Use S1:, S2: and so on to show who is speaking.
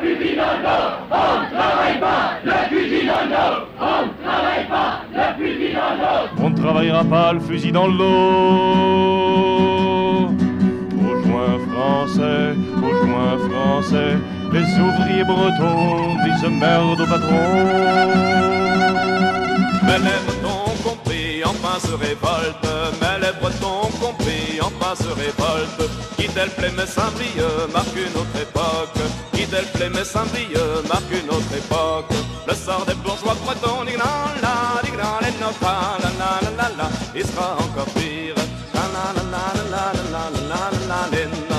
S1: fusil dans le dos, on ne travaille pas, le fusil dans le dos, on ne travaille pas, le fusil dans le dos.
S2: On ne travaillera pas le fusil dans le dos. Aux joints français, les ouvriers bretons disent merde au patron.
S3: Mais les Bretons compris, enfin se révoltent. Mais les Bretons compris, enfin se révoltent. Qui tel plaît mais Saint-Brieuc marque une autre époque. Qui tel plaît mais Saint-Brieuc marque une autre époque. Le sort des bourgeois bretons, dig la, les notas, la, il sera encore pire. La, les